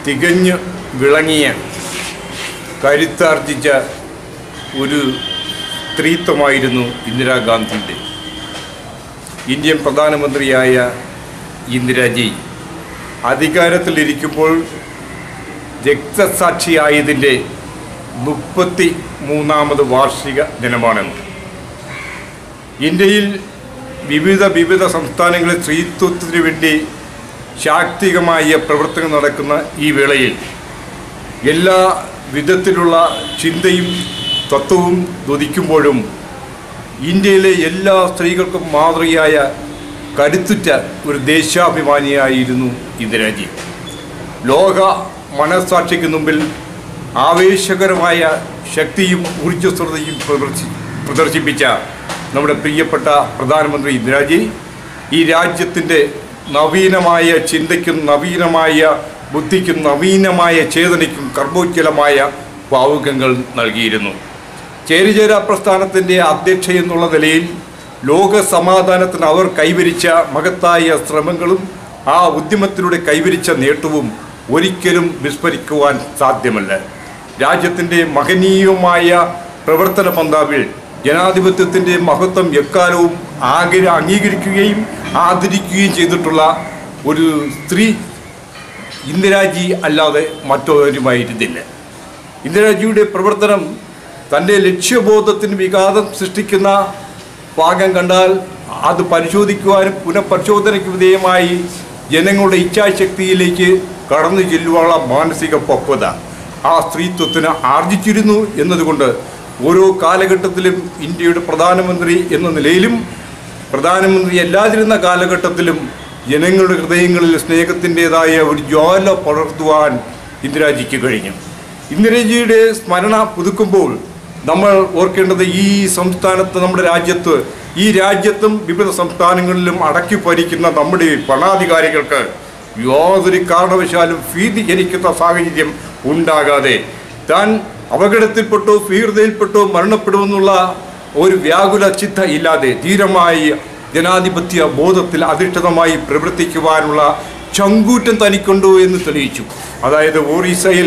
തികഞ്ഞു വിളങ്ങിയ കരുത്താർജിച്ച ഒരു സ്ത്രീത്വമായിരുന്നു ഇന്ദിരാഗാന്ധിയുടെ. ഇന്ത്യൻ പ്രധാനമന്ത്രിയായ ഇന്ദിരാജി അധികാരത്തിലിരിക്കുമ്പോൾ രക്തസാക്ഷിയായതിൻ്റെ 33ാമത് വാർഷിക ദിനമാണെന്ന്. ഇന്ത്യയിൽ വിവിധ സംസ്ഥാനങ്ങളിൽ സ്ത്രീത്വത്തിന് വേണ്ടി ശാക്തികമായ പ്രവർത്തനം നടക്കുന്ന ഈ വേളയിൽ എല്ലാ വിധത്തിലുള്ള ചിന്തയും തത്വവും ഉദിക്കുമ്പോഴും ഇന്ത്യയിലെ എല്ലാ സ്ത്രീകൾക്കും മാതൃകയായ കരുത്തുറ്റ ഒരു ദേശാഭിമാനിയായിരുന്നു ഇന്ദിരാജി. ലോക മനസ്സാക്ഷിക്ക് മുമ്പിൽ ആവേശകരമായ ശക്തിയും ഊർജ്ജസ്വലതയും പ്രദർശിപ്പിച്ച നമ്മുടെ പ്രിയപ്പെട്ട പ്രധാനമന്ത്രി ഇന്ദിരാജി ഈ രാജ്യത്തിൻ്റെ നവീനമായ ചിന്തയ്ക്കും നവീനമായ ബുദ്ധിക്കും നവീനമായ ചേതനയ്ക്കും കർമ്മോജ്വലമായ ഭാവുകങ്ങൾ നൽകിയിരുന്നു. ചേരിചേരാ പ്രസ്ഥാനത്തിൻ്റെ അധ്യക്ഷ എന്നുള്ള നിലയിൽ ലോക സമാധാനത്തിന് അവർ കൈവരിച്ച മഹത്തായ ശ്രമങ്ങളും ആ ഉദ്യമത്തിലൂടെ കൈവരിച്ച നേട്ടവും ഒരിക്കലും വിസ്മരിക്കുവാൻ സാധ്യമല്ല. രാജ്യത്തിൻ്റെ മഹനീയമായ പ്രവർത്തന പന്ഥാവിൽ ജനാധിപത്യത്തിൻ്റെ മഹത്വം എക്കാലവും അംഗീകരിക്കുകയും ആദരിക്കുകയും ചെയ്തിട്ടുള്ള ഒരു സ്ത്രീ ഇന്ദിരാജി അല്ലാതെ മറ്റൊരുമായിരുന്നില്ല. ഇന്ദിരാജിയുടെ പ്രവർത്തനം തൻ്റെ ലക്ഷ്യബോധത്തിന് വിഘാതം സൃഷ്ടിക്കുന്ന ഭാഗം കണ്ടാൽ അത് പരിശോധിക്കുവാനും പുനഃപരിശോധനയ്ക്ക് വിധേയമായി ജനങ്ങളുടെ ഇച്ഛാശക്തിയിലേക്ക് കടന്നു ചെല്ലുവാനുള്ള മാനസിക പക്വത ആ സ്ത്രീത്വത്തിന് ആർജിച്ചിരുന്നു എന്നതുകൊണ്ട് ഓരോ കാലഘട്ടത്തിലും ഇന്ത്യയുടെ പ്രധാനമന്ത്രി എന്ന നിലയിലും പ്രധാനമന്ത്രി അല്ലാതിരുന്ന കാലഘട്ടത്തിലും ജനങ്ങളുടെ ഹൃദയങ്ങളിൽ സ്നേഹത്തിൻ്റെതായ ഒരു ജ്വാല പടർത്തുവാൻ ഇന്ദിരാജിക്ക് കഴിഞ്ഞു. ഇന്ദിരാജിയുടെ സ്മരണ പുതുക്കുമ്പോൾ നമ്മൾ ഓർക്കേണ്ടത് ഈ സംസ്ഥാനത്ത് നമ്മുടെ രാജ്യത്ത് ഈ രാജ്യത്തും വിവിധ സംസ്ഥാനങ്ങളിലും അടക്കി ഭരിക്കുന്ന നമ്മുടെ ഭരണാധികാരികൾക്ക് യാതൊരു കാരണവശാലും ഭീതി ജനിക്കുന്ന സാഹചര്യം ഉണ്ടാകാതെ താൻ അപകടത്തിൽപ്പെട്ടോ ഭീകരതയിൽപ്പെട്ടോ മരണപ്പെടുമെന്നുള്ള ഒരു വ്യാകുല ചിന്ത ഇല്ലാതെ ധീരമായി ജനാധിപത്യ ബോധത്തിൽ അധിഷ്ഠിതമായി പ്രവർത്തിക്കുവാനുള്ള ചങ്കൂറ്റം തനിക്കുണ്ടോ എന്ന് തെളിയിച്ചു. അതായത് ഒറീസയിൽ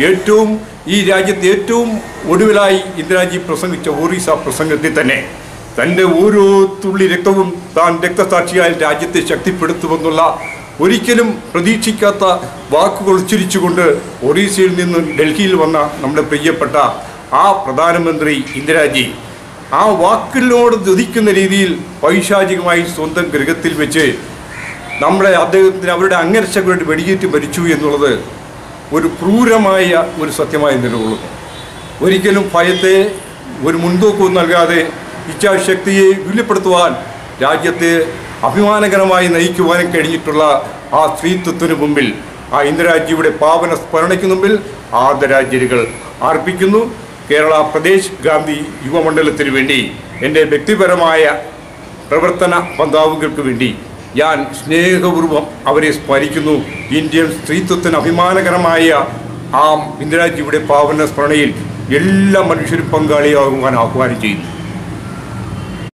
ഈ രാജ്യത്ത് ഏറ്റവും ഒടുവിലായി ഇന്ദിരാജി പ്രസംഗിച്ച ഒറീസ പ്രസംഗത്തിൽ തന്നെ തൻ്റെ ഓരോ തുള്ളി രക്തവും താൻ രക്തസാക്ഷിയായി രാജ്യത്തെ ശക്തിപ്പെടുത്തുമെന്നുള്ള ഒരിക്കലും പ്രതീക്ഷിക്കാത്ത വാക്കുകൾ ഉച്ചരിച്ചുകൊണ്ട് ഒറീസയിൽ നിന്ന് ഡൽഹിയിൽ വന്ന നമ്മുടെ പ്രിയപ്പെട്ട ആ പ്രധാനമന്ത്രി ഇന്ദിരാജി ആ വാക്കിനോട് ദ്വദിക്കുന്ന രീതിയിൽ പൈശാചികമായി സ്വന്തം ഗൃഹത്തിൽ വെച്ച് അദ്ദേഹത്തിന് അവരുടെ അംഗരക്ഷകരുടെ വെടിയേറ്റ് മരിച്ചു എന്നുള്ളത് ഒരു ക്രൂരമായ ഒരു സത്യമായി നിലകൊള്ളുന്നു. ഒരിക്കലും ഭയത്തെ ഒരു മുൻതൂക്കവും നൽകാതെ ഇച്ഛാശക്തിയെ വിപുലപ്പെടുത്തുവാൻ രാജ്യത്തെ അഭിമാനകരമായി നയിക്കുവാനും കഴിഞ്ഞിട്ടുള്ള ആ സ്ത്രീത്വത്തിന് മുമ്പിൽ ആ ഇന്ദിരാജിയുടെ പാവന സ്മരണയ്ക്ക് മുമ്പിൽ ആദരാഞ്ജലികൾ അർപ്പിക്കുന്നു. കേരള പ്രദേശ് ഗാന്ധി യുവമണ്ഡലത്തിന് വേണ്ടി എൻ്റെ വ്യക്തിപരമായ പ്രവർത്തന പന്ഥാവുകൾക്ക് വേണ്ടി ഞാൻ സ്നേഹപൂർവ്വം അവരെ സ്മരിക്കുന്നു. ഇന്ത്യൻ സ്ത്രീത്വത്തിന് അഭിമാനകരമായ ആ ഇന്ദിരാജിയുടെ പാവന സ്മരണയിൽ എല്ലാ മനുഷ്യരും പങ്കാളിയാകുവാൻ ആഹ്വാനം ചെയ്യുന്നു.